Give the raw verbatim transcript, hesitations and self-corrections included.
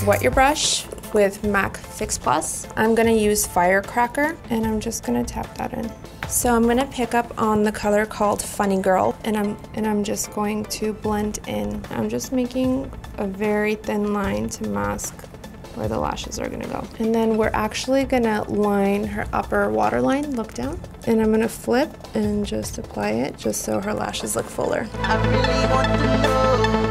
wet your brush with MAC Fix Plus. I'm gonna use Firecracker, and I'm just gonna tap that in. So I'm gonna pick up on the color called Funny Girl, and I'm and I'm just going to blend in. I'm just making a very thin line to mask where the lashes are gonna go. And then we're actually gonna line her upper waterline, look down. And I'm gonna flip and just apply it just so her lashes look fuller. I really want to know.